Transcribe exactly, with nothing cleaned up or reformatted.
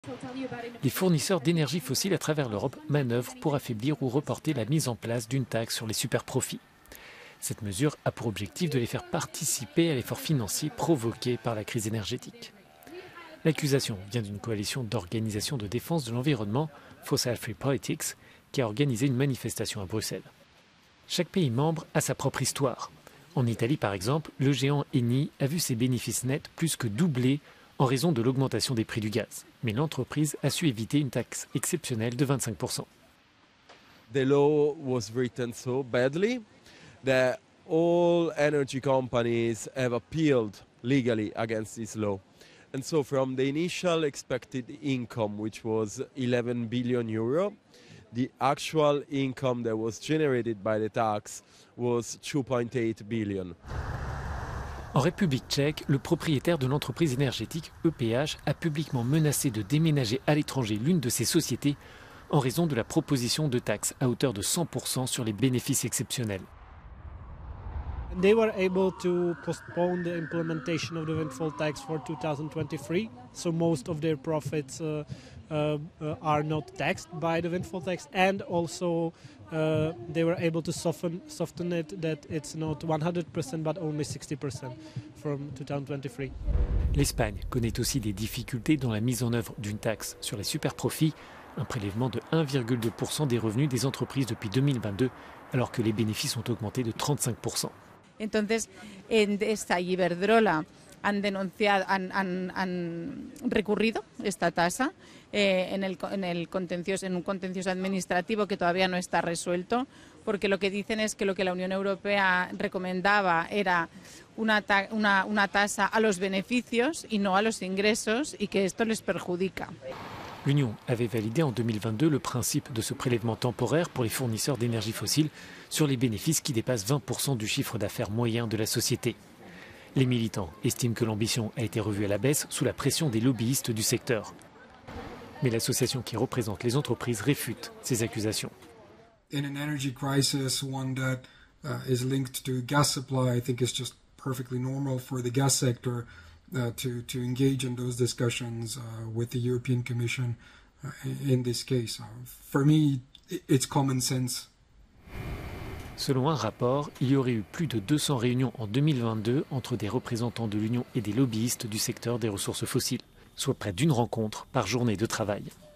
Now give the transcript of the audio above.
Les fournisseurs d'énergie fossile à travers l'Europe manœuvrent pour affaiblir ou reporter la mise en place d'une taxe sur les superprofits. Cette mesure a pour objectif de les faire participer à l'effort financier provoqué par la crise énergétique. L'accusation vient d'une coalition d'organisations de défense de l'environnement, Fossil Free Politics, qui a organisé une manifestation à Bruxelles. Chaque pays membre a sa propre histoire. En Italie, par exemple, le géant Eni a vu ses bénéfices nets plus que doubler en raison de l'augmentation des prix du gaz. Mais l'entreprise a su éviter une taxe exceptionnelle de vingt-cinq pour cent. The law was written so badly that all energy companies have appealed legally against this law. And so from the initial expected income, which was eleven billion euro, the actual income that was generated by the tax was two point eight billion. En République tchèque, le propriétaire de l'entreprise énergétique E P H a publiquement menacé de déménager à l'étranger l'une de ses sociétés en raison de la proposition de taxes à hauteur de cent pour cent sur les bénéfices exceptionnels. They were able to postpone the implementation of the windfall tax for two thousand twenty-three, so most of their profits uh, uh, uh, are not taxed by the windfall tax, and also uh, they were able to soften, soften it that it's not one hundred percent but only sixty percent from two thousand twenty-three. L'Espagne connaît aussi des difficultés dans la mise en œuvre d'une taxe sur les superprofits, un prélèvement de un virgule deux pour cent des revenus des entreprises depuis deux mille vingt-deux, alors que les bénéfices ont augmenté de trente-cinq pour cent. Entonces, Endesa y Iberdrola han denunciado, han, han, han recurrido esta tasa eh, en, el, en, el contencioso, en un contencioso administrativo que todavía no está resuelto, porque lo que dicen es que lo que la Unión Europea recomendaba era una, ta, una, una tasa a los beneficios y no a los ingresos, y que esto les perjudica. L'Union avait validé en deux mille vingt-deux le principe de ce prélèvement temporaire pour les fournisseurs d'énergie fossile sur les bénéfices qui dépassent vingt pour cent du chiffre d'affaires moyen de la société. Les militants estiment que l'ambition a été revue à la baisse sous la pression des lobbyistes du secteur. Mais l'association qui représente les entreprises réfute ces accusations. In an energy crisis, one that uh, is linked to gas supply, I think is just perfectly normal for the gas sector Uh, to, to engage in those discussions uh, with the European Commission uh, in this case. Uh, for me, it's common sense. Selon un rapport, il y aurait eu plus de deux cents réunions en deux mille vingt-deux entre des représentants de l'Union et des lobbyistes du secteur des ressources fossiles, soit près d'une rencontre par journée de travail.